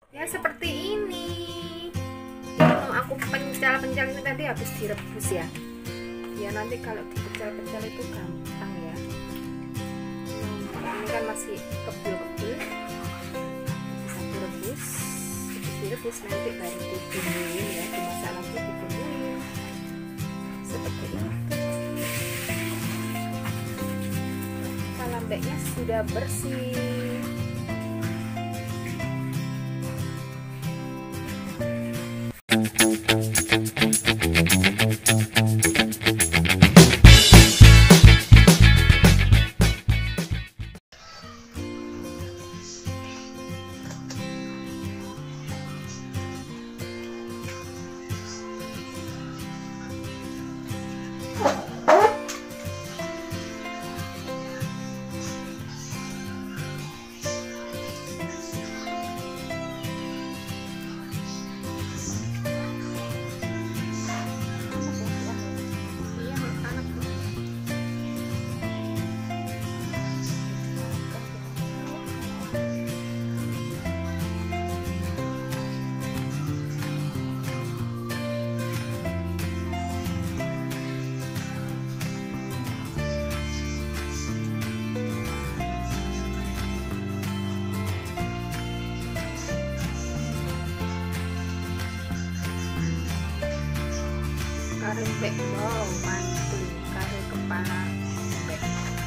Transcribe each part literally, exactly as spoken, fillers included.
Ya seperti ini. Mau aku pencal-pencal itu tadi habis direbus ya. Ya nanti kalau dipecel-pecel itu gampang ya. Ini kan masih kebul-kebul, bisa direbus. Habis direbus nanti baru dibumbuin ya, dimasak lagi dibumbuin. Seperti itu. Lambeknya sudah bersih. Kare bek, wow, mantul. Kare kepala bek.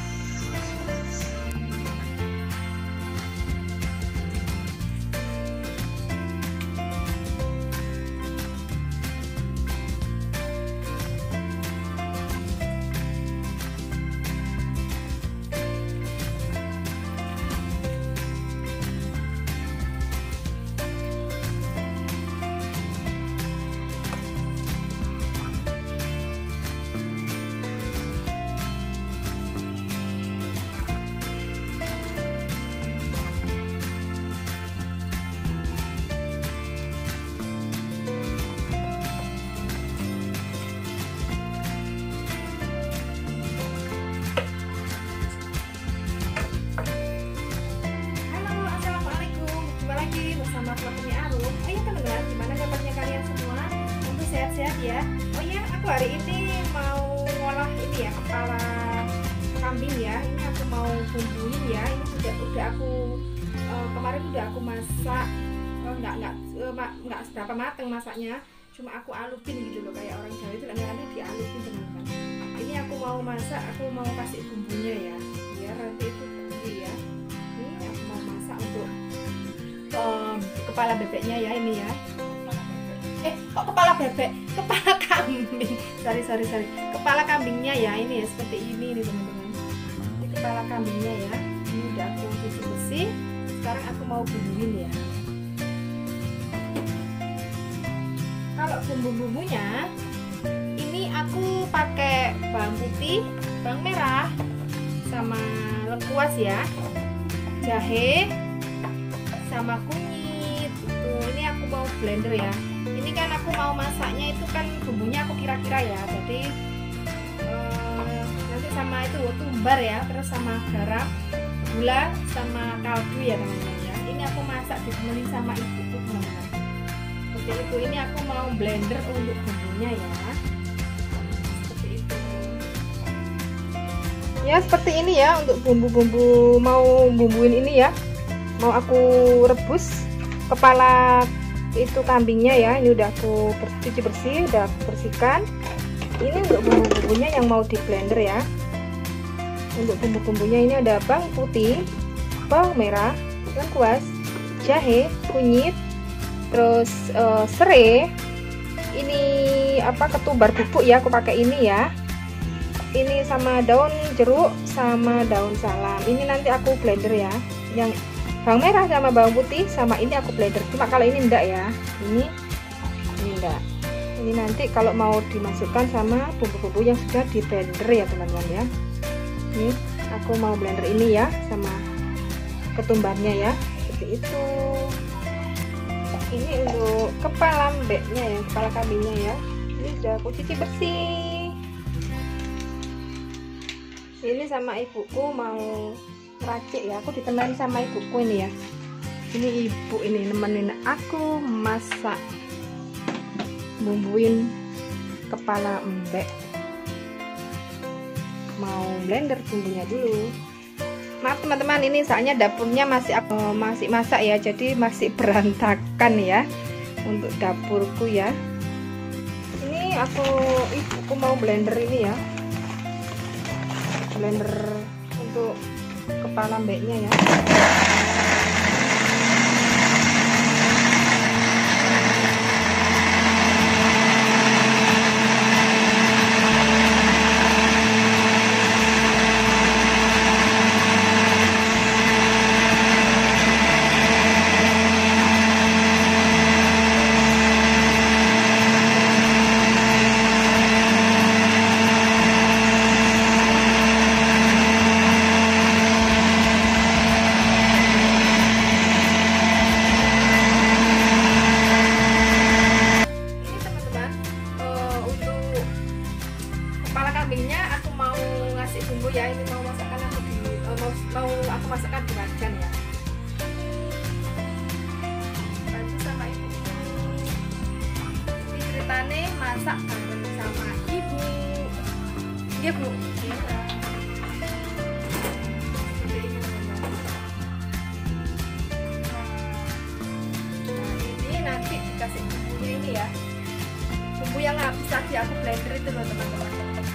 Sehat-sehat ya. Oh iya, aku hari ini mau ngolah ini ya, kepala kambing ya. Ini aku mau bumbuin ya. Ini udah udah aku uh, kemarin udah aku masak, uh, nggak nggak uh, nggak seberapa mateng masaknya. Cuma aku alupin gitu loh, kayak orang Jawa itu kadang-kadang dialupin teman-teman. Ini aku mau masak, aku mau kasih bumbunya ya. Biar nanti itu bumbu ya. Ini aku mau masak untuk um, kepala bebeknya ya ini ya. Eh, kok kepala bebek? Kepala kambing. Sorry, sorry, sorry. Kepala kambingnya ya, ini ya seperti ini nih teman-teman. Ini kepala kambingnya ya. Ini udah aku cuci bersih. Sekarang aku mau bumbuin ya. Kalau bumbu-bumbunya, ini aku pakai bawang putih, bawang merah, sama lengkuas ya, jahe, sama kunyit. Tuh, ini aku mau blender ya. Ini kan aku mau masaknya itu kan bumbunya aku kira-kira ya, jadi uh, nanti sama itu tumbar ya, terus sama garam, gula, sama kaldu ya teman-teman ya. Ini aku masak ditemenin sama ibuku teman-teman. Seperti itu. Ini aku mau blender untuk bumbunya ya. Seperti itu. Ya seperti ini ya untuk bumbu-bumbu, mau bumbuin ini ya. Mau aku rebus kepala itu kambingnya ya. Ini udah aku cuci bersih, udah aku bersihkan. Ini untuk bumbu-bumbunya yang mau di blender ya. Untuk bumbu-bumbunya ini ada bawang putih, bawang merah, lengkuas, jahe, kunyit, terus uh, serai. Ini apa, ketumbar bubuk ya, aku pakai ini ya. Ini sama daun jeruk sama daun salam. Ini nanti aku blender ya. Yang bawang merah sama bawang putih sama ini aku blender. Cuma kalau ini enggak ya, ini ini enggak. Ini nanti kalau mau dimasukkan sama bumbu-bumbu yang sudah di blender ya teman-teman ya. Ini aku mau blender ini ya sama ketumbarnya ya, seperti itu. Ini untuk kepala mbeknya ya, kepala kambingnya ya. Ini sudah aku cuci bersih. Ini sama ibuku mau racik ya, aku ditemani sama ibuku ini ya. Ini ibu ini nemenin aku masak, bumbuin kepala embek. Mau blender bumbunya dulu. Maaf teman-teman, ini soalnya dapurnya masih aku masih masak ya, jadi masih berantakan ya untuk dapurku ya. Ini aku ibuku mau blender ini ya, blender untuk kepala embeknya ya. Bumbu ya, ini mau masakan aku di uh, mau, mau aku masakkan di wajan ya. Bantu sama ibu. Ini ceritane masak bareng sama ibu. Iya bu. Iya. Nah ini nanti dikasih bumbunya ini ya. Bumbu yang habis tadi aku blender itu loh teman-teman.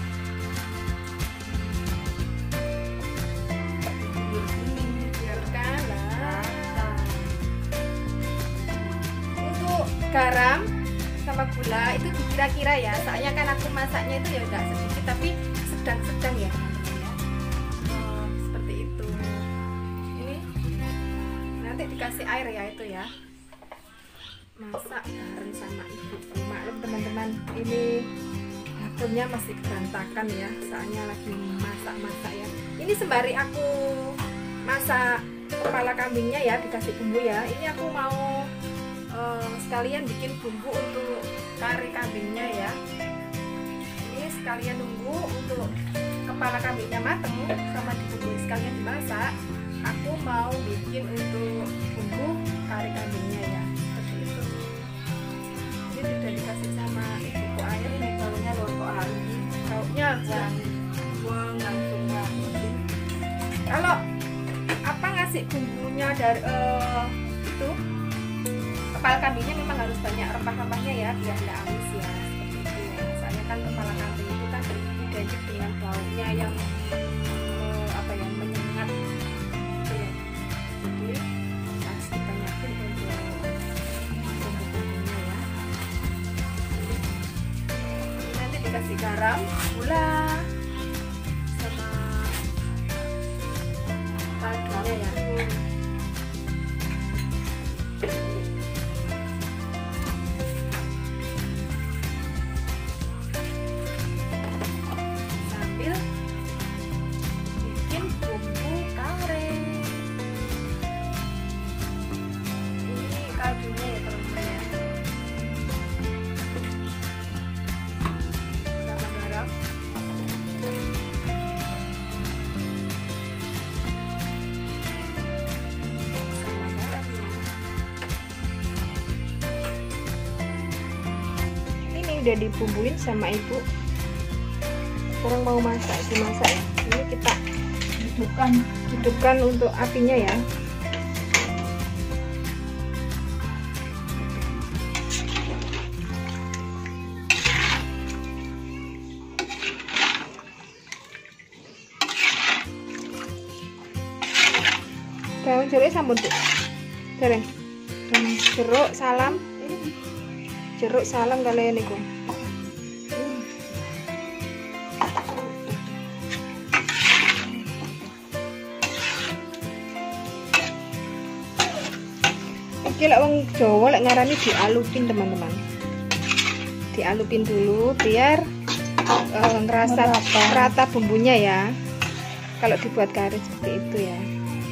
Garam sama gula itu dikira-kira ya, soalnya kan aku masaknya itu ya enggak sedikit tapi sedang-sedang ya teman-teman ya. Oh, seperti itu. Ini nanti dikasih air ya itu ya. Masak bareng sama ibu. Maklum teman-teman, ini dapurnya masih berantakan ya, soalnya lagi masak-masak ya. Ini sembari aku masak kepala kambingnya ya, dikasih bumbu ya. Ini aku mau Uh, sekalian bikin bumbu untuk kari kambingnya ya. Ini sekalian nunggu untuk kepala kambingnya mateng sama dibumbu sekalian dimasak. Aku mau bikin untuk bumbu kari kambingnya ya. Seperti itu. Ini sudah dikasih sama ibuku air nih, baunya loh kok halus. Baunya jangan buang langsung langsung. Kalau apa ngasih bumbunya dari uh, itu kepala kambingnya memang harus banyak rempah-rempahnya ya, biar nggak amis ya, seperti itu ya. Soalnya kan kepala kambing itu kan identik dengan baunya yang eh, apa ya, menyengat gitu ya. Jadi harus dibanyakin untuk bumbu-bumbunya ya. Nanti dikasih garam, gula, sama kaldunya ya. Kaldunya ya teman-teman ya, sama garam, sama garam ya. Ini udah dibumbuin sama ibu, sekarang mau masak, dimasak ya. Ini kita hidupkan hidupkan untuk apinya ya. Daun jeruk sampun tuh, dereng. Jeruk salam, jeruk salam kalian niku. Iki lek wong Jawa lek ngarani dialupin teman-teman. Dialupin dulu biar uh, ngerasa rata bumbunya ya. Kalau dibuat kari seperti itu ya.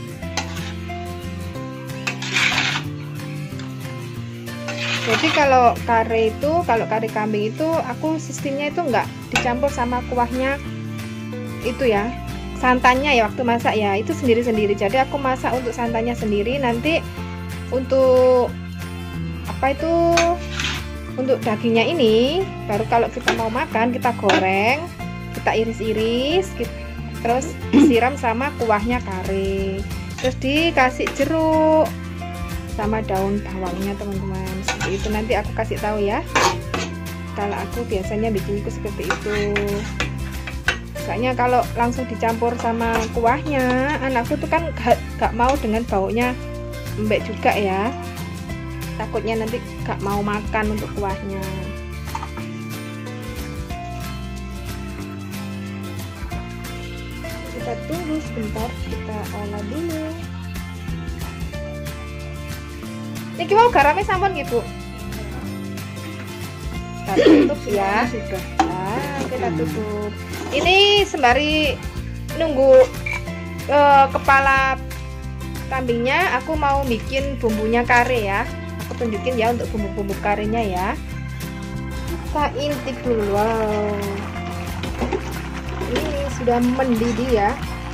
Jadi kalau kari itu, kalau kari kambing itu aku sistemnya itu enggak dicampur sama kuahnya itu ya, santannya ya waktu masak ya, itu sendiri-sendiri. Jadi aku masak untuk santannya sendiri, nanti untuk apa itu, untuk dagingnya ini baru kalau kita mau makan kita goreng, kita iris-iris, terus disiram sama kuahnya kare, terus dikasih jeruk sama daun bawangnya teman-teman. Seperti itu, nanti aku kasih tahu ya. Kalau aku biasanya bikinku seperti itu. Soalnya kalau langsung dicampur sama kuahnya, anakku tuh kan gak, gak mau dengan baunya embek juga ya. Takutnya nanti gak mau makan untuk kuahnya. Kita tunggu sebentar, kita olah dulu. Niki mau garamnya sampun gitu. Kita tutup ya. Sudah. Nah, kita tutup. Ini sembari nunggu uh, kepala kambingnya, aku mau bikin bumbunya kare ya. Aku tunjukin ya untuk bumbu-bumbu karenya ya. Kita intip dulu. Wow, ini sudah mendidih ya.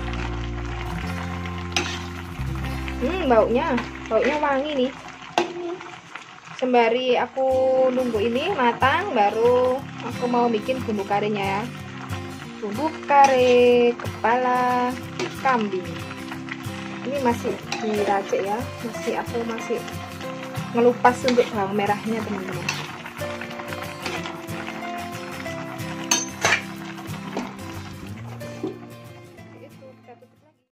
Hmm, baunya, baunya wangi nih. Sembari aku nunggu ini matang, baru aku mau bikin bumbu karenya ya. Bumbu kare kepala kambing. Ini masih diracik ya, masih aku masih ngelupas untuk bawang merahnya teman-teman.